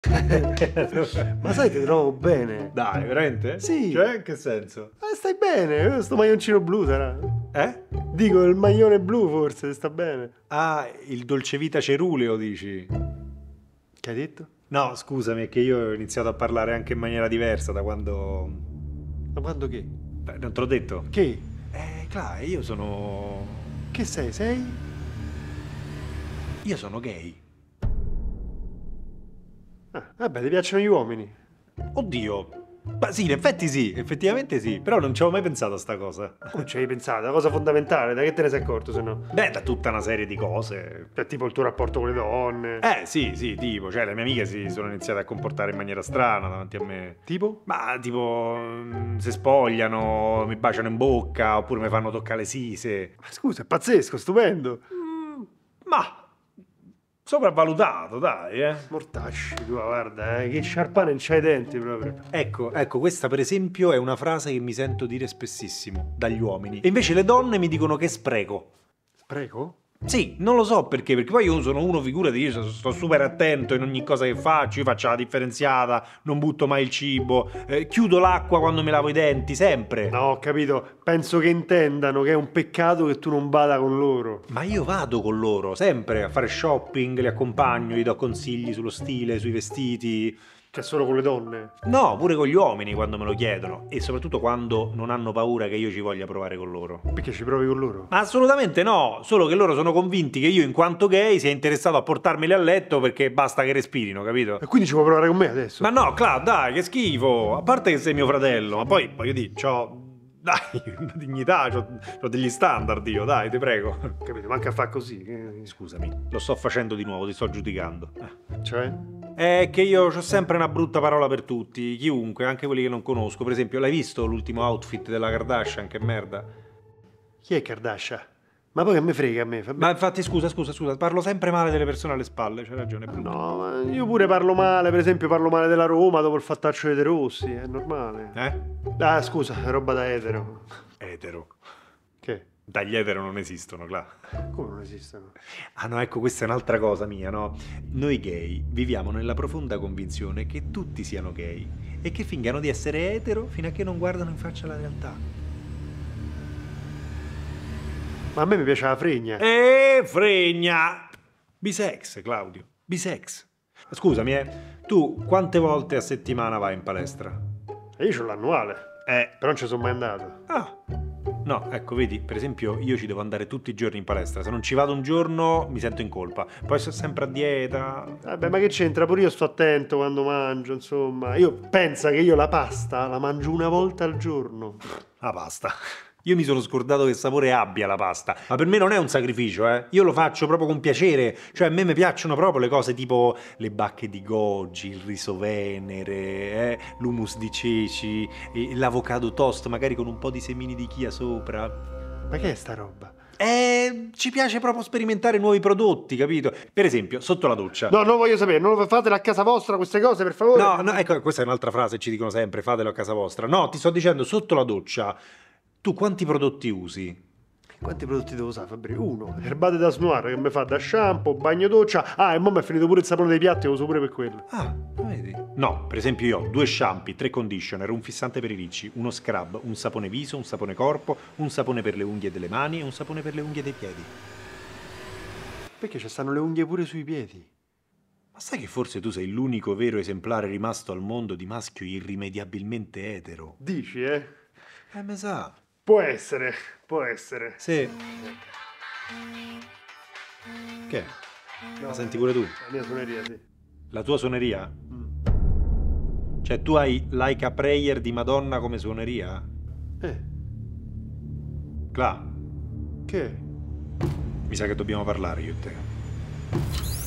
Ma sai, ti trovo bene. Dai, veramente? Sì. Cioè, in che senso? Stai bene, sto maglioncino blu sarà. Eh? Dico, il maglione blu forse, sta bene. Ah, il dolcevita ceruleo, dici? Che hai detto? No, scusami, è che io ho iniziato a parlare anche in maniera diversa da quando... Ma quando che? Beh, non te l'ho detto? Che? Cla, io sono... Che sei? Sei? Io sono gay. Ah, vabbè, ti piacciono gli uomini. Oddio. Ma sì, in effetti sì, effettivamente sì, però non ci avevo mai pensato a sta cosa. Come ci hai pensato? Una cosa fondamentale, da che te ne sei accorto se no? Beh, da tutta una serie di cose. Cioè, tipo il tuo rapporto con le donne. Sì, tipo, cioè le mie amiche si sono iniziate a comportare in maniera strana davanti a me. Tipo? Ma tipo, si spogliano, mi baciano in bocca, oppure mi fanno toccare le sise. Ma scusa, è pazzesco, stupendo. Ma sopravvalutato, dai, eh. Mortacci, tu, guarda, che sciarpane non c'hai i denti proprio. Ecco, questa per esempio è una frase che mi sento dire spessissimo dagli uomini. E invece le donne mi dicono che spreco. Spreco? Sì, non lo so perché poi io sono uno, figurati, io sto super attento in ogni cosa che faccio, io faccio la differenziata, non butto mai il cibo, chiudo l'acqua quando mi lavo i denti, sempre. No, ho capito. Penso che intendano che è un peccato che tu non vada con loro. Ma io vado con loro, sempre, a fare shopping, li accompagno, gli do consigli sullo stile, sui vestiti. Cioè, solo con le donne. No, pure con gli uomini quando me lo chiedono e soprattutto quando non hanno paura che io ci voglia provare con loro. Perché ci provi con loro? Ma assolutamente no, solo che loro sono convinti che io in quanto gay sia interessato a portarmeli a letto perché basta che respirino, capito? E quindi ci vuoi provare con me adesso? Ma no, Cla, dai, che schifo, a parte che sei mio fratello, ma poi, voglio dire, dai, una dignità, c'ho degli standard io, dai, ti prego. Capito, manca a far così. Scusami, lo sto facendo di nuovo, ti sto giudicando. Cioè? È che io ho sempre una brutta parola per tutti, chiunque, anche quelli che non conosco. Per esempio, l'hai visto l'ultimo outfit della Kardashian? Che merda. Chi è Kardashian? Ma poi che me frega a me? Ma infatti, scusa, parlo sempre male delle persone alle spalle, c'hai ragione. No, ma io pure parlo male, per esempio parlo male della Roma dopo il fattaccio dei De Rossi, è normale. Ah, scusa, è roba da etero. Etero. Che? Dagli etero non esistono, Cla. Come non esistono? Ah no, ecco, questa è un'altra cosa mia, no? Noi gay viviamo nella profonda convinzione che tutti siano gay e che fingano di essere etero fino a che non guardano in faccia la realtà. Ma a me mi piace la fregna. Fregna! Bisex, Claudio, bisex. Scusami, tu quante volte a settimana vai in palestra? E io c'ho l'annuale. Però non ci sono mai andato. Ah, no, ecco, vedi, per esempio io ci devo andare tutti i giorni in palestra. Se non ci vado un giorno mi sento in colpa. Poi sto sempre a dieta. Vabbè, ma che c'entra? Pure io sto attento quando mangio, insomma. Io penso che io la pasta la mangio una volta al giorno. La pasta. Io mi sono scordato che sapore abbia la pasta, ma per me non è un sacrificio, eh. Io lo faccio proprio con piacere, cioè a me mi piacciono proprio le cose tipo le bacche di goji, il riso venere, l'hummus di ceci, l'avocado toast, magari con un po' di semini di chia sopra. Ma che è sta roba? Ci piace proprio sperimentare nuovi prodotti, capito? Per esempio, sotto la doccia. No, non voglio sapere, non lo fatelo a casa vostra queste cose, per favore. No, ecco, questa è un'altra frase, ci dicono sempre, fatelo a casa vostra. No, ti sto dicendo, sotto la doccia, tu quanti prodotti usi? Quanti prodotti devo usare, Fabri? Uno, erbate da snuare che mi fa da shampoo, bagno doccia. Ah, e mo' mi è finito pure il sapone dei piatti, lo uso pure per quello. Ah, vedi? No, per esempio io ho 2 shampoo, 3 conditioner, un fissante per i ricci, uno scrub, un sapone viso, un sapone corpo, un sapone per le unghie delle mani e un sapone per le unghie dei piedi. Perché ci stanno le unghie pure sui piedi? Ma sai che forse tu sei l'unico vero esemplare rimasto al mondo di maschio irrimediabilmente etero? Dici, Me sa. Può essere, può essere. Sì. Che? No, La senti pure tu? La mia suoneria, sì. La tua suoneria? Cioè tu hai Like a Prayer di Madonna come suoneria? Che? Mi sa che dobbiamo parlare io e te.